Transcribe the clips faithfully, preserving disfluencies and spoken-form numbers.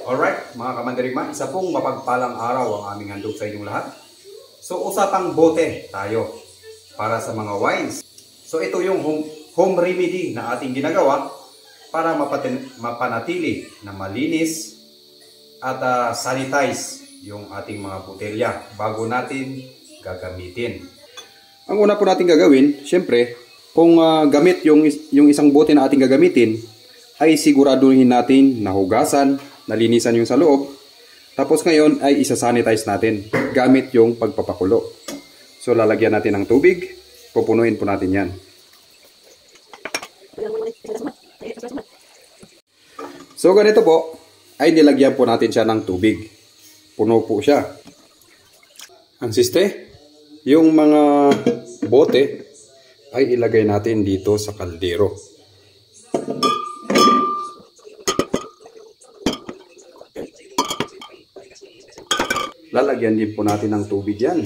Alright, mga kamandirigma, isa pong mapagpalang araw ang aming handog sa inyong lahat. So, usapang bote tayo para sa mga wines. So, ito yung home, home remedy na ating ginagawa para mapatin, mapanatili na malinis at uh, sanitize yung ating mga botelya bago natin gagamitin. Ang una po natin gagawin, syempre, kung uh, gamit yung, yung isang bote na ating gagamitin, ay siguraduhin natin na hugasan, nalinisan yung sa loob. Tapos ngayon ay isa-sanitize natin gamit yung pagpapakulo. So lalagyan natin ng tubig, pupunuin po natin yan. So ganito po, ay nilagyan po natin siya ng tubig. Puno po siya. Ang siste, yung mga bote ay ilagay natin dito sa kaldero. Lalagyan din po natin ng tubig yan.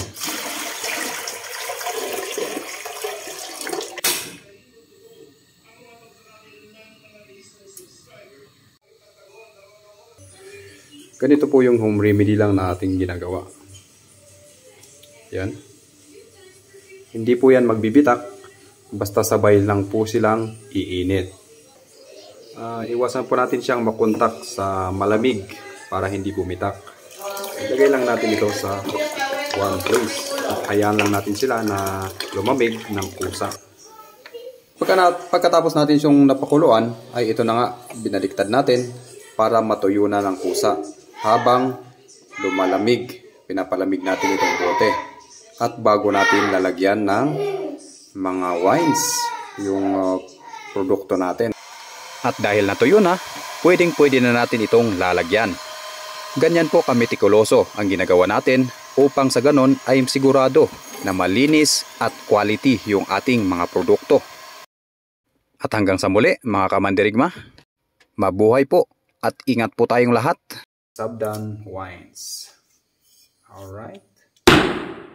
Ganito po yung home remedy lang na ating ginagawa. Yan. Hindi po yan magbibitak. Basta sabay lang po silang iinit. Uh, iwasan po natin siyang makontak sa malamig para hindi bumitak. Ilagay lang natin ito sa one place. At hayaan lang natin sila na lumamig ng kusa. Pagka na, pagkatapos natin yung napakuluan, ay ito na nga, binaliktad natin para matuyo na ng kusa. Habang lumalamig, pinapalamig natin itong bote. At bago natin lalagyan ng mga wines, yung uh, produkto natin. At dahil natuyo na, pwedeng pwede na natin itong lalagyan. Ganyan po kametikuloso ang ginagawa natin upang sa ganon ay sigurado na malinis at quality yung ating mga produkto. At hanggang sa muli mga kamandirigma, mabuhay po at ingat po tayong lahat. Sabdan Wines. Alright.